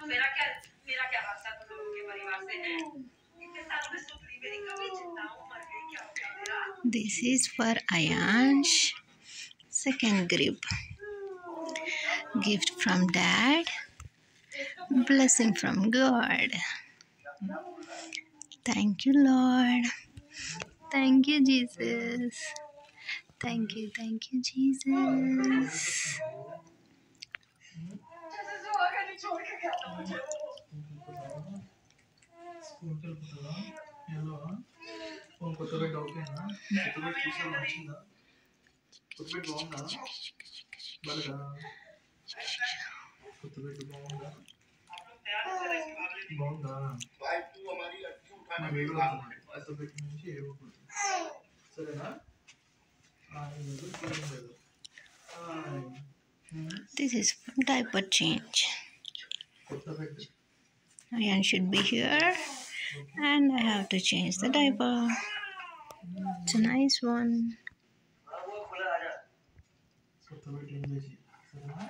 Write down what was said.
मेरा क्या मेरा क्या वास्ता तुम लोगों के परिवार से है? इतने सालों में सुधरी मेरी कभी चिंता मर गई क्या हो गया मेरा? This is for Ayansh. Second group. Gift from Dad. Blessing from God. Thank you, Lord. Thank you, Jesus. Thank you, Jesus. This is diaper change. Ayan should be here, and I have to change the diaper. It's a nice one.